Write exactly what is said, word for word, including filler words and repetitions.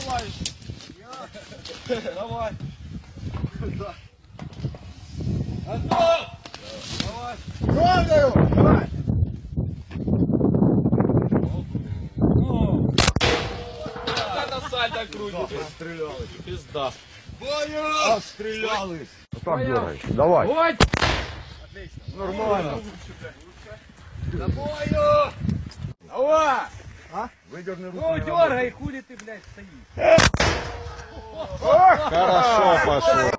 Давай. Давай. Готов. Давай. Трогаю. Давай. На сальто крутит. Отстрелялись. Пизда. Бою! Отстрелялись. Так делаешь. Давай. Вот. Отлично. Нормально. За бою! Давай! А? Выдерни руку. Ну, дергай, хули ты, блядь, стоишь. Хорошо пошло.